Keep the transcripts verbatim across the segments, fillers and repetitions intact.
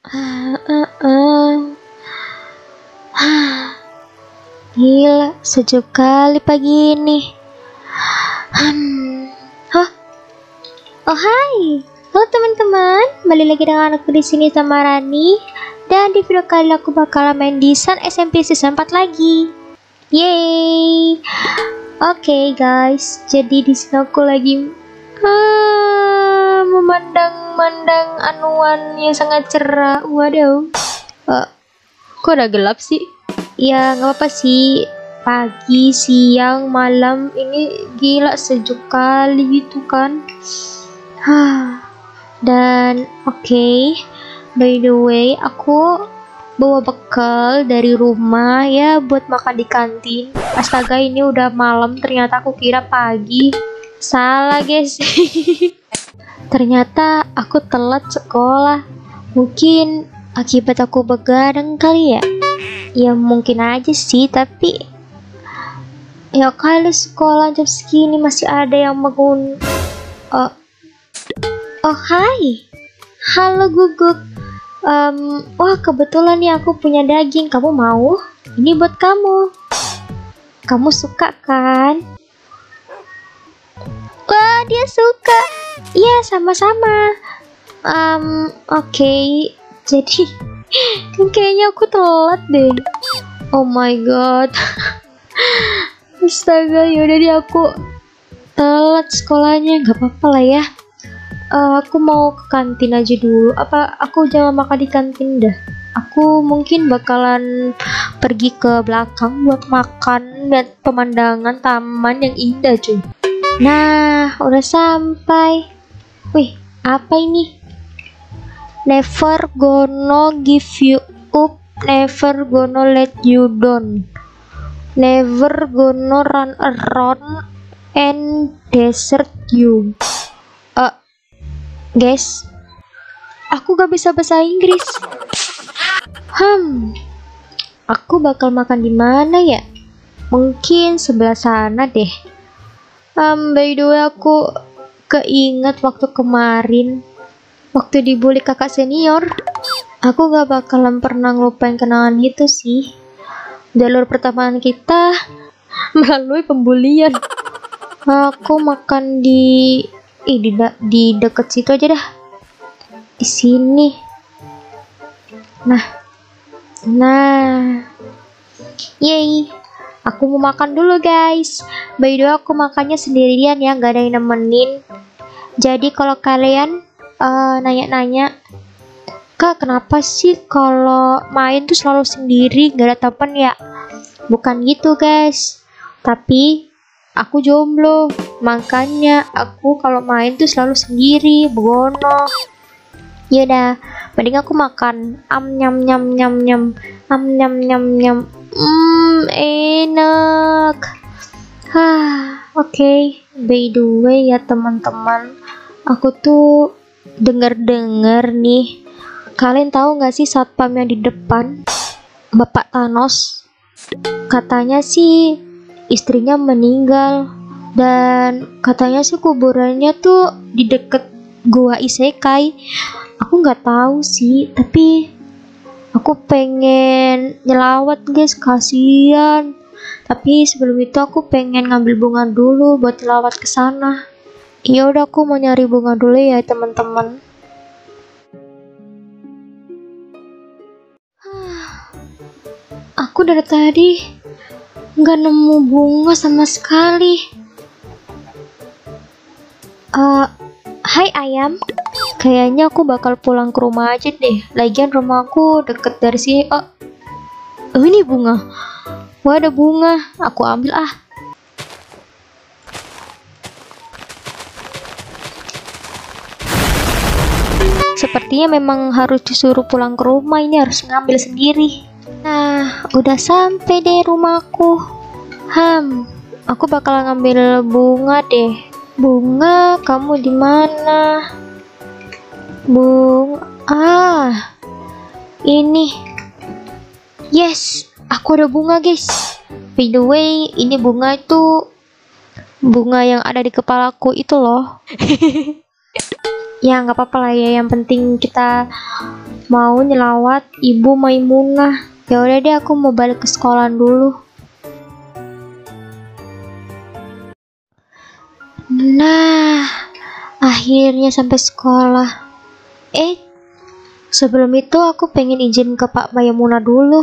Ah, ah, ah. Ah, gila, sejuk kali pagi ini. Hmm. Hah? Oh hai, halo teman-teman, kembali lagi dengan aku di sini sama Rani. Dan di video kali ini aku bakal main di Sun S M P Season empat lagi. Yeay. Oke okay, guys, jadi di sini aku lagi ah, memandang-mandang anuan yang sangat cerah. Waduh. Uh, kok udah gelap sih? Ya nggak apa-apa sih. Pagi, siang, malam ini gila sejuk kali gitu kan. Dan oke, okay, by the way aku bawa bekal dari rumah ya buat makan di kantin. Astaga, ini udah malam, ternyata aku kira pagi. Salah guys. Ternyata aku telat sekolah. Mungkin akibat aku begadang kali ya. Ya mungkin aja sih, tapi ya kali sekolah jam segini masih ada yang bangun. Oh, oh hai, halo Guguk. Um, wah kebetulan nih aku punya daging. Kamu mau? Ini buat kamu. Kamu suka kan? Wah dia suka. Iya sama-sama. Um, oke. Okay. Jadi kayaknya aku telat deh. Oh my god. Astaga, yaudah deh aku telat sekolahnya. Gak apa-apa lah ya. Uh, aku mau ke kantin aja dulu. Apa aku jangan makan di kantin dah. Aku mungkin bakalan pergi ke belakang buat makan lihat pemandangan taman yang indah cuy. Nah, udah sampai. Wih, apa ini? Never gonna give you up, never gonna let you down, never gonna run around and desert you. Uh, guys, aku gak bisa bahasa Inggris. Hmm, aku bakal makan di mana ya? Mungkin sebelah sana deh. Um, by the way, aku keinget waktu kemarin, waktu dibully kakak senior. Aku gak bakalan pernah ngelupain kenangan itu sih. Jalur pertemanan kita melalui pembulian. Aku makan di Ih, di, di deket situ aja dah. Di sini. Nah. Nah. Yeay. Aku mau makan dulu guys. By the way aku makannya sendirian ya, gak ada yang nemenin. Jadi kalau kalian uh, nanya-nanya, Kak kenapa sih kalau main tuh selalu sendiri, gak ada temen ya? Bukan gitu guys. Tapi aku jomblo, makanya aku kalau main tuh selalu sendiri, begono. Yaudah, mending aku makan. Am nyam nyam nyam nyam, am nyam nyam nyam. Hmm, enak. Hah, oke. Okay. By the way ya teman-teman, aku tuh denger-denger nih. Kalian tahu nggak sih satpam yang di depan, Bapak Thanos? Katanya sih istrinya meninggal dan katanya sih kuburannya tuh di deket gua isekai. Aku nggak tahu sih, tapi aku pengen nyelawat guys, kasihan. Tapi sebelum itu aku pengen ngambil bunga dulu buat nyelawat ke sana. Ya udah aku mau nyari bunga dulu ya teman-teman. Aku dari tadi nggak nemu bunga sama sekali. Uh, hai ayam, kayaknya aku bakal pulang ke rumah aja deh. Lagian rumahku deket dari sini. Oh, oh ini bunga. Wah ada bunga, aku ambil ah. Sepertinya memang harus disuruh pulang ke rumah, ini harus ngambil sendiri. Nah, udah sampai deh rumahku. Ham, aku bakal ngambil bunga deh. Bunga, kamu di mana? Bunga, ah, ini. Yes, aku ada bunga guys. By the way, ini bunga itu bunga yang ada di kepalaku itu loh. Ya nggak apa-apa lah ya, yang penting kita mau nyelawat Ibu Maimunah. Ya udah deh, aku mau balik ke sekolah dulu. Nah, akhirnya sampai sekolah. Eh, sebelum itu aku pengen izin ke Pak Mayamuna dulu.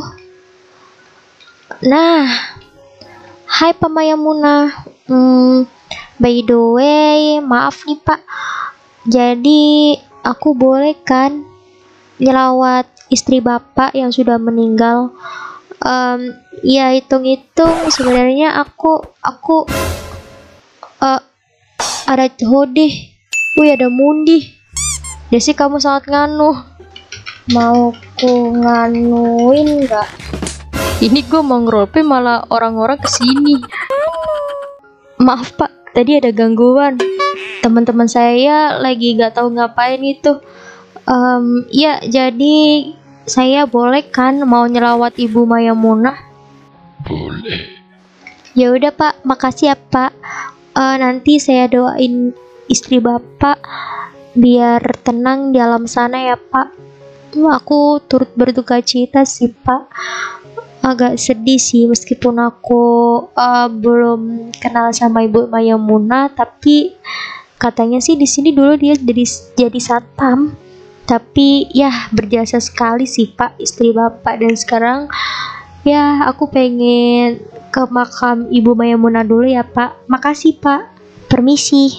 Nah, hai Pak Mayamuna. Hmm, by the way, maaf nih Pak. Jadi, aku boleh kan nyelawat istri Bapak yang sudah meninggal? Um, ya hitung-hitung sebenarnya aku aku uh, ada Hodeh, wih ada Mundi. Desi kamu sangat nganu. Mau ku nganuin nggak? Ini gue mau ngeroleplay malah orang-orang kesini. Maaf Pak, tadi ada gangguan. Teman-teman saya lagi gak tahu ngapain itu. Um, ya jadi saya boleh kan mau nyelawat Ibu Maimunah? Boleh. Ya udah Pak, makasih ya Pak. Uh, nanti saya doain istri Bapak biar tenang di alam sana ya Pak. Aku turut berduka cita sih Pak. Agak sedih sih meskipun aku uh, belum kenal sama Ibu Maimunah, tapi katanya sih di sini dulu dia jadi jadi satpam. Tapi ya berjasa sekali sih Pak istri Bapak, dan sekarang ya aku pengen ke makam Ibu Maimunah dulu ya Pak. Makasih Pak. Permisi.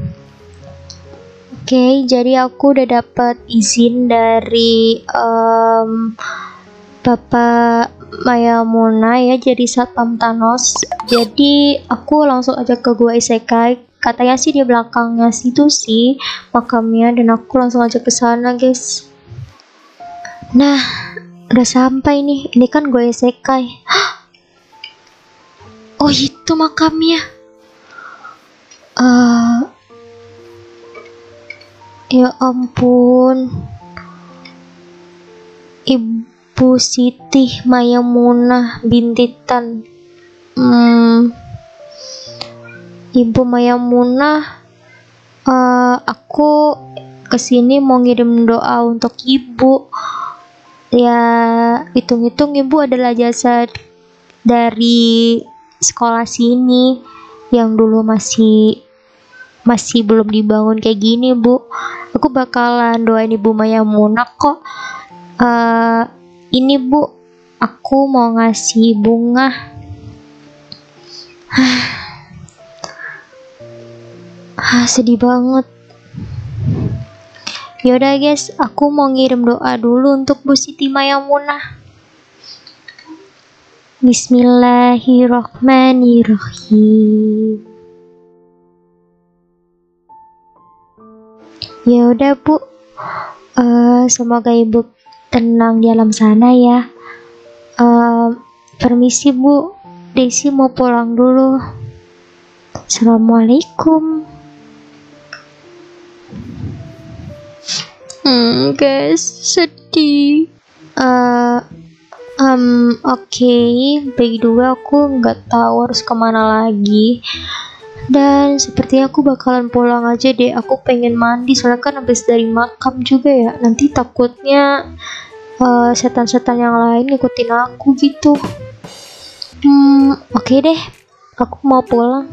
Oke, okay, jadi aku udah dapat izin dari um, Bapak Mayamuna ya jadi satpam Thanos. Jadi aku langsung aja ke gua isekai. Katanya sih di belakangnya situ sih makamnya, dan aku langsung aja ke sana guys. Nah, udah sampai nih. Ini kan gua isekai. Oh itu makamnya. Uh, ya ampun. Ibu Siti Maimunah binti Tan. Hmm, Ibu Maimunah, uh, aku kesini mau ngirim doa untuk ibu. Ya, hitung-hitung ibu adalah jasad dari sekolah sini yang dulu masih masih belum dibangun kayak gini Bu. Aku bakalan doain Ibu Maimunah kok. Uh, ini Bu, aku mau ngasih bunga. Ah, sedih banget. Yaudah guys, aku mau ngirim doa dulu untuk Bu Siti Maimunah. Bismillahirrahmanirrahim. Ya udah Bu, uh, semoga ibu tenang di alam sana ya. Uh, permisi Bu, Desi mau pulang dulu. Assalamualaikum. Hmm guys, sedih. Uh, um, Oke, okay. By the way aku nggak tahu harus kemana lagi. Dan sepertinya aku bakalan pulang aja deh. Aku pengen mandi soalnya kan habis dari makam juga ya. Nanti takutnya uh, setan-setan yang lain ngikutin aku gitu. Hmm, oke okay deh. Aku mau pulang.